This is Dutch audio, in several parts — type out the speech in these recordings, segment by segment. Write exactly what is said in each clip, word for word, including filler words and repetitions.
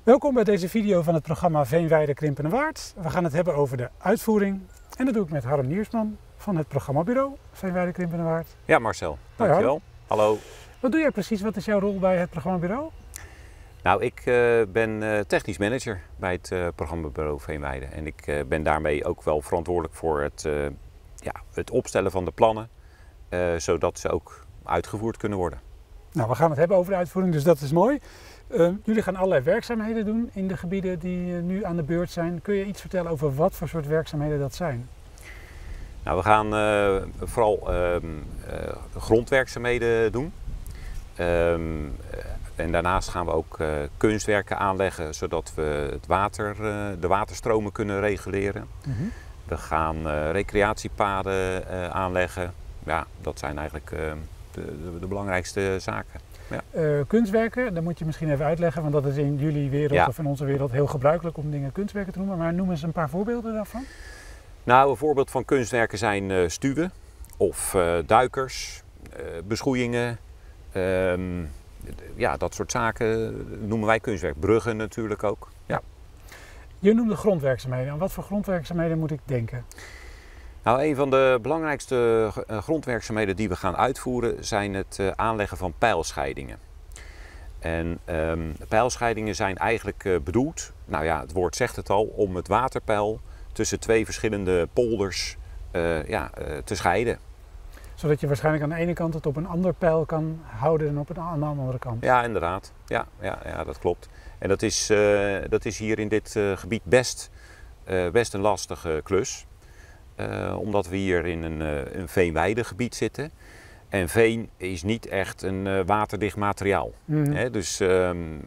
Welkom bij deze video van het programma Veenweide Krimpen en Waard. We gaan het hebben over de uitvoering. En dat doe ik met Harm Niersman van het programmabureau Veenweide Krimpen en Waard. Ja, Marcel. Hoi, Dankjewel. Hallo. Wat doe jij precies? Wat is jouw rol bij het programmabureau? Nou, ik uh, ben uh, technisch manager bij het uh, programmabureau Veenweide. En ik uh, ben daarmee ook wel verantwoordelijk voor het, uh, ja, het opstellen van de plannen. Uh, zodat ze ook uitgevoerd kunnen worden. Nou, we gaan het hebben over de uitvoering, dus dat is mooi. Uh, jullie gaan allerlei werkzaamheden doen in de gebieden die uh, nu aan de beurt zijn. Kun je iets vertellen over wat voor soort werkzaamheden dat zijn? Nou, we gaan uh, vooral uh, uh, grondwerkzaamheden doen. Um, en daarnaast gaan we ook uh, kunstwerken aanleggen, zodat we het water, uh, de waterstromen kunnen reguleren. Mm-hmm. We gaan uh, recreatiepaden uh, aanleggen. Ja, dat zijn eigenlijk uh, de, de, de belangrijkste zaken. Ja. Uh, kunstwerken, dat moet je misschien even uitleggen, want dat is in jullie wereld ja. of in onze wereld heel gebruikelijk om dingen kunstwerken te noemen. Maar noem eens een paar voorbeelden daarvan. Nou, een voorbeeld van kunstwerken zijn uh, stuwen of uh, duikers, uh, beschoeiingen. Uh, ja, dat soort zaken noemen wij kunstwerk. Bruggen natuurlijk ook. Ja. Je noemde grondwerkzaamheden. Aan wat voor grondwerkzaamheden moet ik denken? Nou, een van de belangrijkste grondwerkzaamheden die we gaan uitvoeren zijn het uh, aanleggen van peilscheidingen. En um, peilscheidingen zijn eigenlijk uh, bedoeld, nou ja, het woord zegt het al, om het waterpeil tussen twee verschillende polders uh, ja, uh, te scheiden. Zodat je waarschijnlijk aan de ene kant het op een ander peil kan houden dan op een, aan de andere kant. Ja, inderdaad. Ja, ja, ja, dat klopt. En dat is, uh, dat is hier in dit uh, gebied best, uh, best een lastige klus. Uh, omdat we hier in een, uh, een veenweidegebied zitten. En veen is niet echt een uh, waterdicht materiaal. Mm-hmm. He, dus uh,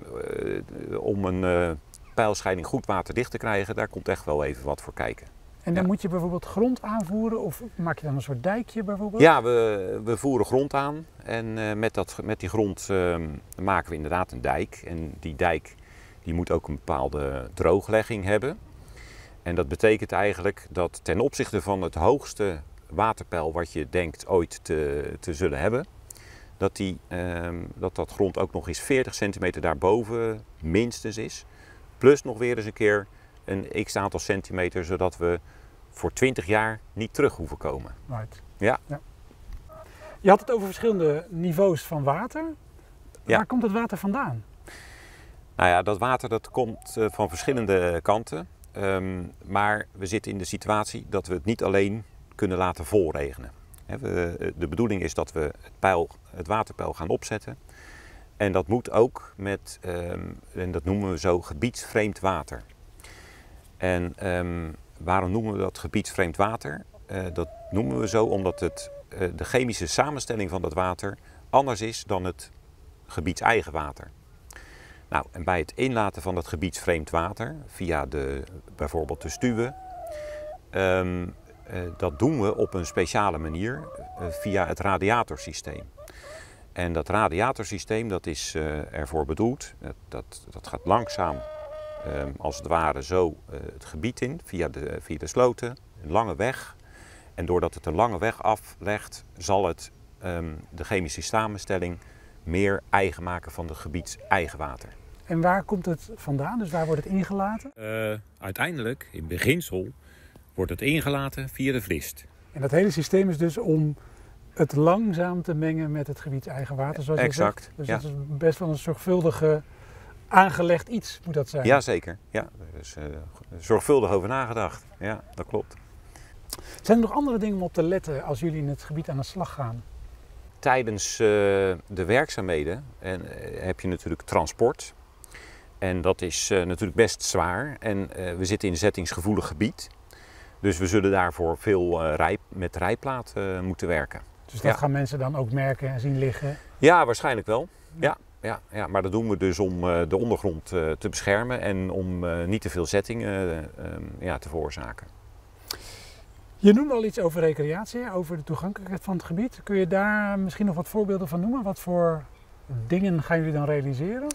uh, om een uh, peilscheiding goed waterdicht te krijgen, daar komt echt wel even wat voor kijken. En dan ja. moet je bijvoorbeeld grond aanvoeren of maak je dan een soort dijkje bijvoorbeeld? Ja, we, we voeren grond aan en uh, met, dat, met die grond uh, maken we inderdaad een dijk. En die dijk die moet ook een bepaalde drooglegging hebben. En dat betekent eigenlijk dat ten opzichte van het hoogste waterpeil wat je denkt ooit te, te zullen hebben, dat, die, uh, dat dat grond ook nog eens veertig centimeter daarboven minstens is. Plus nog weer eens een keer een x aantal centimeter, zodat we voor twintig jaar niet terug hoeven komen. Right. Ja. Ja. Je had het over verschillende niveaus van water. Ja. Waar komt het water vandaan? Nou ja, dat water dat komt uh, van verschillende kanten. Um, maar we zitten in de situatie dat we het niet alleen kunnen laten volregenen. He, we, de bedoeling is dat we het, peil, het waterpeil gaan opzetten. En dat moet ook met, um, en dat noemen we zo, gebiedsvreemd water. En um, waarom noemen we dat gebiedsvreemd water? Uh, dat noemen we zo omdat het, uh, de chemische samenstelling van dat water anders is dan het gebiedseigen water. Nou, en bij het inlaten van dat gebiedsvreemd water, via de, bijvoorbeeld de stuwen, um, uh, dat doen we op een speciale manier uh, via het radiatorsysteem. En dat radiatorsysteem dat is uh, ervoor bedoeld, dat, dat, dat gaat langzaam um, als het ware zo uh, het gebied in, via de, via de sloten, een lange weg. En doordat het een lange weg aflegt, zal het um, de chemische samenstelling meer eigen maken van het gebiedseigen water. En waar komt het vandaan? Dus waar wordt het ingelaten? Uh, uiteindelijk, in beginsel, wordt het ingelaten via de vlist. En dat hele systeem is dus om het langzaam te mengen met het gebiedseigen water, zoals je exact, zegt. Dus ja. dat is best wel een zorgvuldige aangelegd iets, moet dat zijn. Jazeker, ja. Er is uh, zorgvuldig over nagedacht. Ja, dat klopt. Zijn er nog andere dingen om op te letten als jullie in het gebied aan de slag gaan? Tijdens uh, de werkzaamheden en, uh, heb je natuurlijk transport. En dat is uh, natuurlijk best zwaar. En uh, we zitten in een zettingsgevoelig gebied. Dus we zullen daarvoor veel uh, rij, met rijplaat uh, moeten werken. Dus dat ja. gaan mensen dan ook merken en zien liggen? Ja, waarschijnlijk wel. Ja, ja, ja. Maar dat doen we dus om uh, de ondergrond uh, te beschermen en om uh, niet te veel zettingen uh, um, ja, te veroorzaken. Je noemde al iets over recreatie, over de toegankelijkheid van het gebied. Kun je daar misschien nog wat voorbeelden van noemen? Wat voor dingen gaan jullie dan realiseren?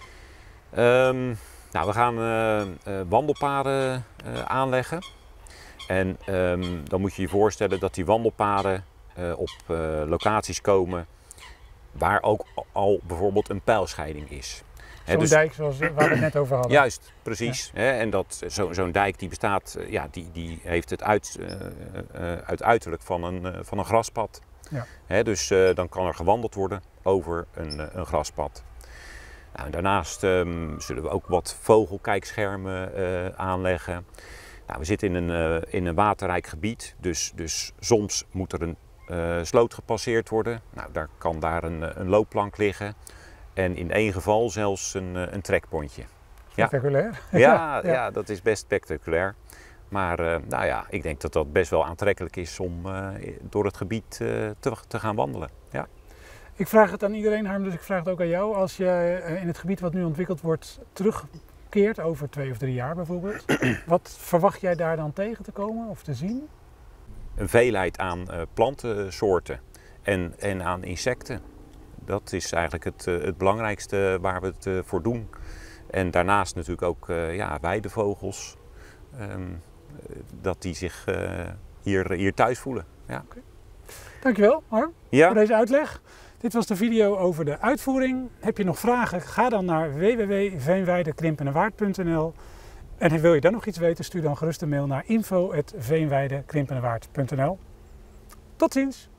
Um, nou, we gaan uh, uh, wandelpaden uh, aanleggen. En um, dan moet je je voorstellen dat die wandelpaden uh, op uh, locaties komen waar ook al bijvoorbeeld een peilscheiding is. Zo'n dus, dijk zoals waar we het net over hadden. Juist, precies. Ja. Hè, en dat, zo, zo'n dijk die bestaat, ja, die, die heeft het uit, uh, uh, uit uiterlijk van een, uh, van een graspad. Ja. Hè, dus uh, dan kan er gewandeld worden over een, uh, een graspad. Nou, daarnaast um, zullen we ook wat vogelkijkschermen uh, aanleggen. Nou, we zitten in een, uh, in een waterrijk gebied, dus, dus soms moet er een uh, sloot gepasseerd worden. Nou, daar kan daar een, een loopplank liggen en in één geval zelfs een, een trekpontje. Spectaculair. Ja, ja, ja. ja, dat is best spectaculair. Maar uh, nou ja, ik denk dat dat best wel aantrekkelijk is om uh, door het gebied uh, te, te gaan wandelen. Ja. Ik vraag het aan iedereen, Harm, dus ik vraag het ook aan jou. Als je in het gebied wat nu ontwikkeld wordt terugkeert, over twee of drie jaar bijvoorbeeld, wat verwacht jij daar dan tegen te komen of te zien? Een veelheid aan uh, plantensoorten en, en aan insecten. Dat is eigenlijk het, uh, het belangrijkste waar we het uh, voor doen. En daarnaast natuurlijk ook uh, ja, weidevogels, um, dat die zich uh, hier, hier thuis voelen. Ja. Okay. Dankjewel, Harm, ja. voor deze uitleg. Dit was de video over de uitvoering. Heb je nog vragen? Ga dan naar w w w punt veenweide krimpenerwaard punt n l. En wil je dan nog iets weten, stuur dan gerust een mail naar info at veenweide krimpenerwaard punt n l. Tot ziens!